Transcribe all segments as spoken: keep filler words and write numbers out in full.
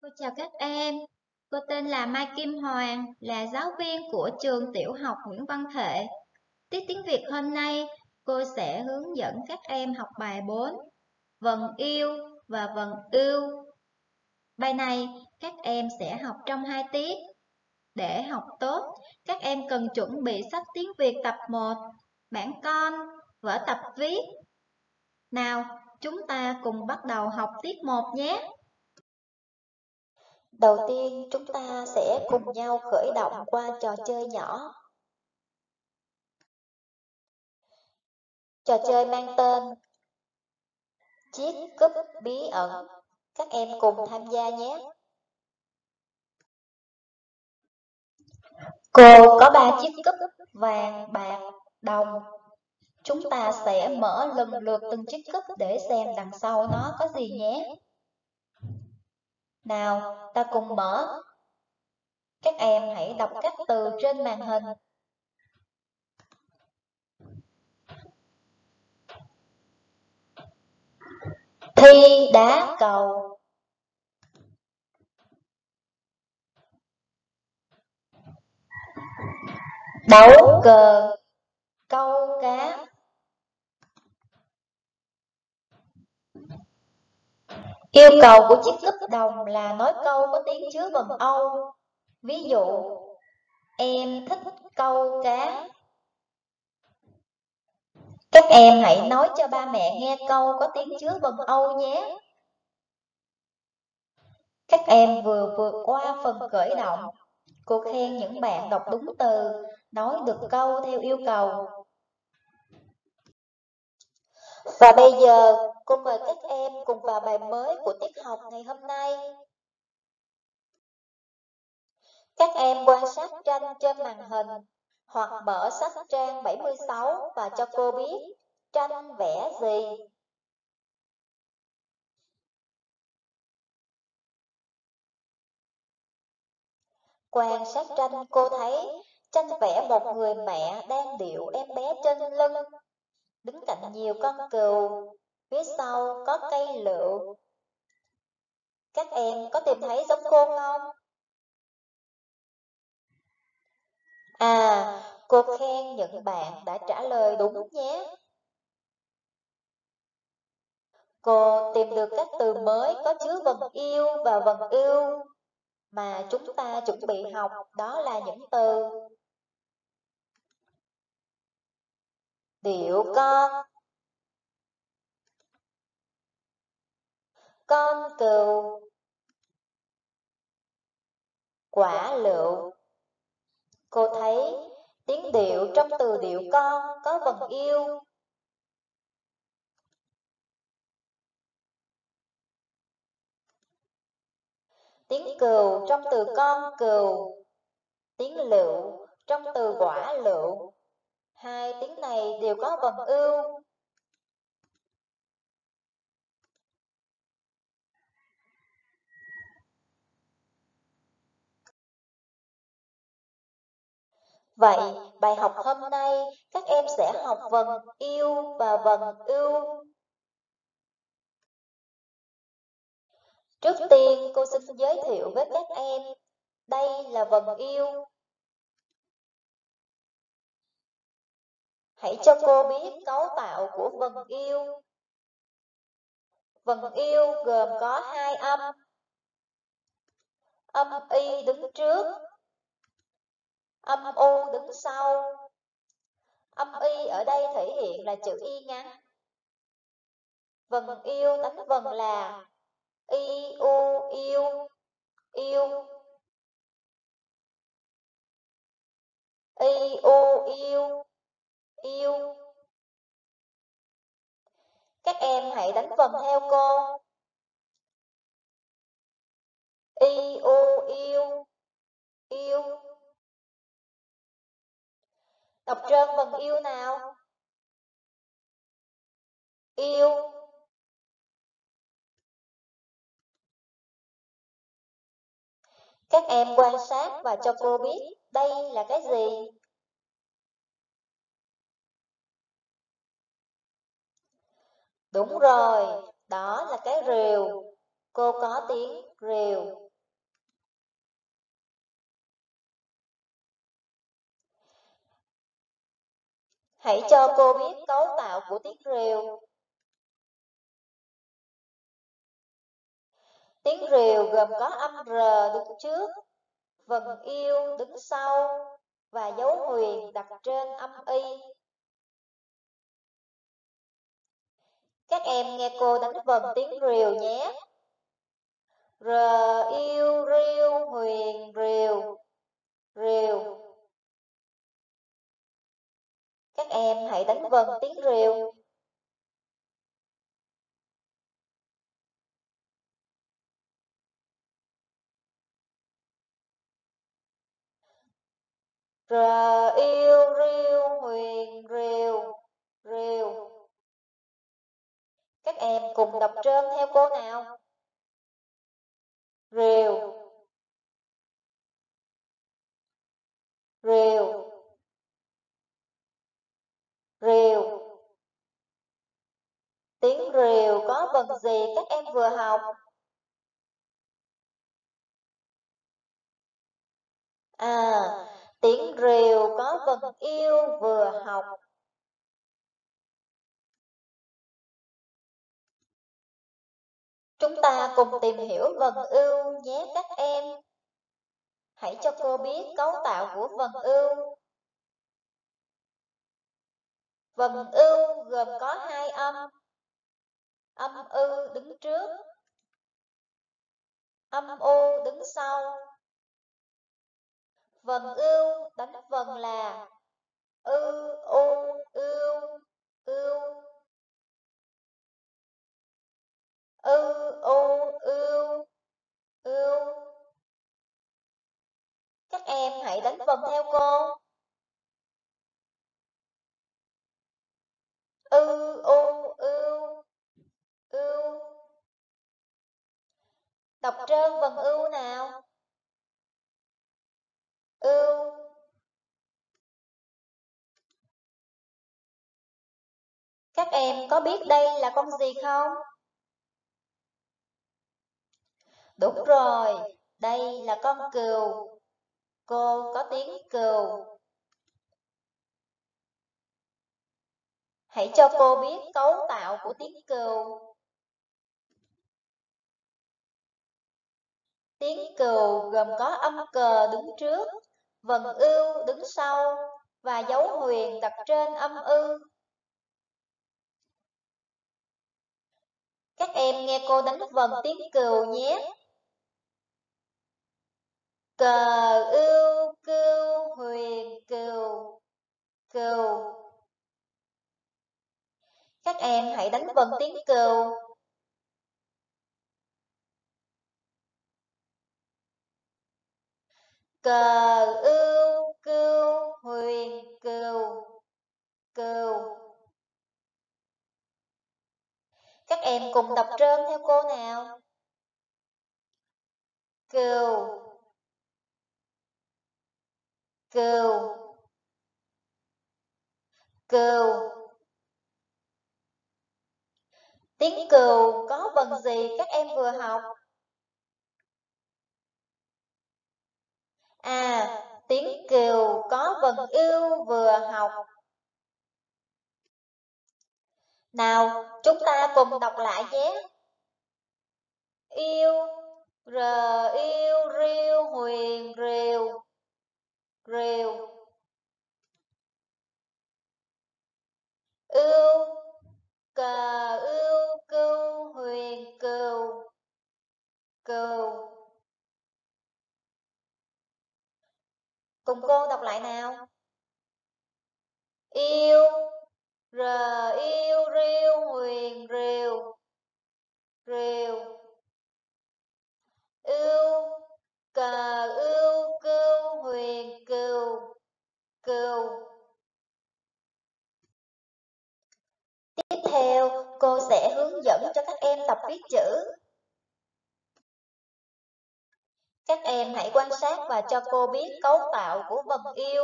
Cô chào các em, cô tên là Mai Kim Hoàng, là giáo viên của trường tiểu học Nguyễn Văn Thể. Tiết tiếng Việt hôm nay, cô sẽ hướng dẫn các em học bài bốn, vần yêu và vần ưu. Bài này các em sẽ học trong hai tiết. Để học tốt, các em cần chuẩn bị sách tiếng Việt tập một, bản con, vở tập viết. Nào, chúng ta cùng bắt đầu học tiết một nhé. Đầu tiên, chúng ta sẽ cùng nhau khởi động qua trò chơi nhỏ. Trò chơi mang tên Chiếc cúp bí ẩn. Các em cùng tham gia nhé. Cô có ba chiếc cúp vàng, bạc, đồng. Chúng ta sẽ mở lần lượt từng chiếc cúp để xem đằng sau nó có gì nhé. Nào, ta cùng mở. Các em hãy đọc các từ trên màn hình. Thi đá cầu. Đấu cờ. Câu cá. Yêu cầu của chiếc cúp đồng là nói câu có tiếng chứa vần Âu. Ví dụ, em thích câu cá. Các em hãy nói cho ba mẹ nghe câu có tiếng chứa vần Âu nhé. Các em vừa vượt qua phần khởi động. Cô khen những bạn đọc đúng từ, nói được câu theo yêu cầu. Và bây giờ, cô mời các em cùng vào bài mới của tiết học ngày hôm nay. Các em quan sát tranh trên màn hình hoặc mở sách trang bảy mươi sáu và cho cô biết tranh vẽ gì. Quan sát tranh, cô thấy tranh vẽ một người mẹ đang điệu em bé trên lưng, đứng cạnh nhiều con cừu, phía sau có cây lựu. Các em có tìm thấy giống cô không? À, cô khen những bạn đã trả lời đúng nhé. Cô tìm được các từ mới có chứa vần yêu và vần ưu mà chúng ta chuẩn bị học, đó là những từ điệu con, con cừu, quả lựu. Cô thấy tiếng điệu trong từ điệu con có vần yêu. Tiếng cừu trong từ con cừu, tiếng lựu trong từ quả lựu. Hai tiếng này đều có vần ưu. Vậy, bài học hôm nay các em sẽ học vần yêu và vần ưu. Trước tiên, cô xin giới thiệu với các em, đây là vần yêu. Hãy cho cô biết cấu tạo của vần yêu. Vần yêu gồm có hai âm. Âm y đứng trước, âm u đứng sau. Âm y ở đây thể hiện là chữ y ngắn. Vần yêu đánh vần là y u yêu, yêu. Y u yêu, yêu. Các em hãy đánh vần theo cô. Y u yêu, yêu. Đọc trơn vần yêu nào. Yêu. Các em quan sát và cho cô biết đây là cái gì. Đúng rồi, đó là cái rìu. Cô có tiếng rìu. Hãy cho cô biết cấu tạo của tiếng rìu. Tiếng rìu gồm có âm R đứng trước, vần yêu đứng sau và dấu huyền đặt trên âm y. Các em nghe cô đánh vần tiếng rìu nhé. R yêu riu huyền rìu, rìu. Các em hãy đánh vần tiếng rìu. R yêu riu huyền rìu, rìu. Các em cùng đọc trơn theo cô nào. Rìu, rìu, rìu. Tiếng rìu có vần gì các em vừa học? À, tiếng rìu có vần yêu vừa học. Chúng ta cùng tìm hiểu vần ưu nhé các em. Hãy cho cô biết cấu tạo của vần ưu. Vần ưu gồm có hai âm. Âm ư đứng trước, âm u đứng sau. Vần ưu đánh vần là ư, u, ưu, ưu. Ư, u, ưu, ưu. Các em hãy đánh vần theo cô. Ư, u, ưu, ưu. Đọc trơn vần ưu nào. Ưu. Các em có biết đây là con gì không? Đúng rồi, đây là con cừu. Cô có tiếng cừu. Hãy cho cô biết cấu tạo của tiếng cừu. Tiếng cừu gồm có âm cờ đứng trước, vần ưu đứng sau và dấu huyền đặt trên âm ư. Các em nghe cô đánh vần tiếng cừu nhé. Cờ ưu cưu huyền cừu, cừu. Các em hãy đánh vần tiếng cừu. Cờ ưu cưu huyền cừu, cừu. Các em cùng đọc trơn theo cô nào. Cừu, cừu, cừu. Tiếng cừu có vần gì các em vừa học? À, tiếng cừu có vần ưu vừa học. Nào, chúng ta cùng đọc lại nhé. Yêu, r yêu riu huyền rìu, rìu. Ưu, cờ ưu cưu huyền cừu, cừu. Cùng cô đọc lại nào. Yêu, r yêu riu huyền rìu, rìu. Ưu, cờ ưu cưu huyền cừu, cừu. Tiếp theo, cô sẽ hướng dẫn cho các em tập viết chữ. Các em hãy quan sát và cho cô biết cấu tạo của vần yêu.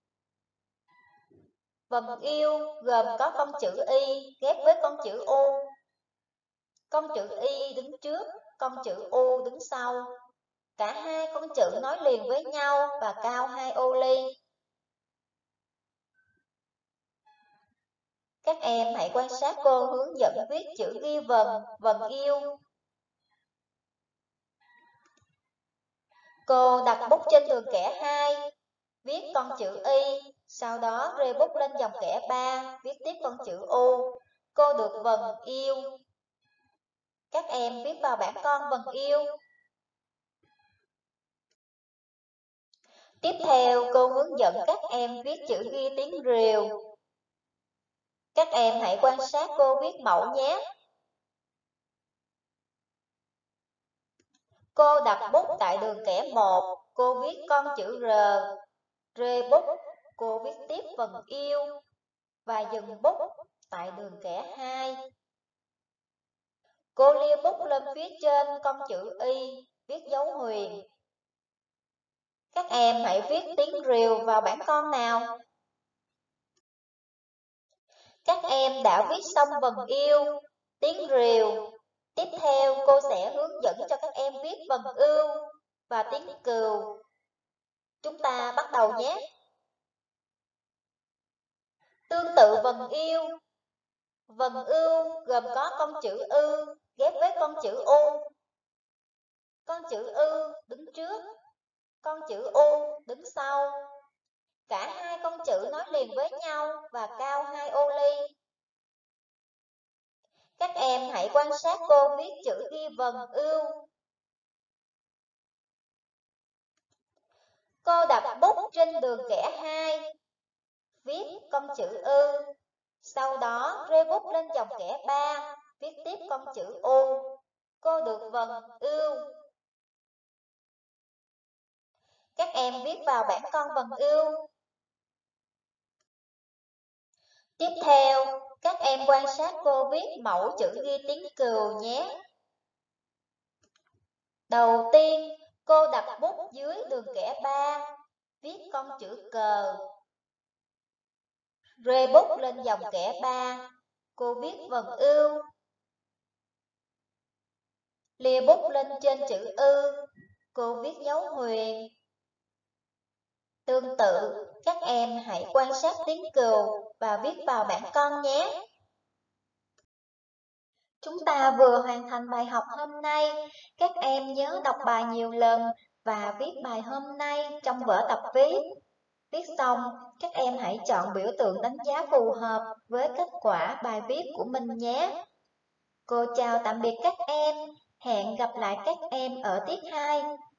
Vần yêu gồm có con chữ Y ghép với con chữ U. Con chữ Y đứng trước, con chữ U đứng sau. Cả hai con chữ nói liền với nhau và cao hai ô ly. Các em hãy quan sát cô hướng dẫn viết chữ ghi vần, vần yêu. Cô đặt bút trên tường kẻ hai, viết con chữ Y, sau đó rê bút lên dòng kẻ ba, viết tiếp con chữ U. Cô được vần yêu. Các em viết vào bảng con vần yêu. Tiếp theo, cô hướng dẫn các em viết chữ ghi tiếng rìu. Các em hãy quan sát cô viết mẫu nhé. Cô đặt bút tại đường kẻ một, cô viết con chữ R, rê bút, cô viết tiếp vần yêu và dừng bút tại đường kẻ hai. Cô lia bút lên phía trên con chữ Y, viết dấu huyền. Các em hãy viết tiếng rìu vào bảng con nào. Các em đã viết xong vần yêu, tiếng rìu. Tiếp theo, cô sẽ hướng dẫn cho các em viết vần ưu và tiếng cừu. Chúng ta bắt đầu nhé. Tương tự vần yêu, vần ưu gồm có con chữ ư ghép với con chữ u. Con chữ ư đứng trước, con chữ u đứng sau. Cả hai con chữ nối liền với nhau và cao hai ô ly. Các em hãy quan sát cô viết chữ ghi vần ưu. Cô đặt bút trên đường kẻ hai, viết con chữ ư, sau đó rê bút lên dòng kẻ ba, viết tiếp con chữ u. Cô được vần ưu. Các em viết vào bảng con vần ưu. Tiếp theo, các em quan sát cô viết mẫu chữ ghi tiếng cừu nhé. Đầu tiên, cô đặt bút dưới đường kẻ ba, viết con chữ cờ. Rê bút lên dòng kẻ ba, cô viết vần ưu. Lia bút lên trên chữ ư, cô viết dấu huyền. Tương tự, các em hãy quan sát tiếng cừu và viết vào bảng con nhé. Chúng ta vừa hoàn thành bài học hôm nay. Các em nhớ đọc bài nhiều lần và viết bài hôm nay trong vở tập viết. Viết xong, các em hãy chọn biểu tượng đánh giá phù hợp với kết quả bài viết của mình nhé. Cô chào tạm biệt các em. Hẹn gặp lại các em ở tiết hai.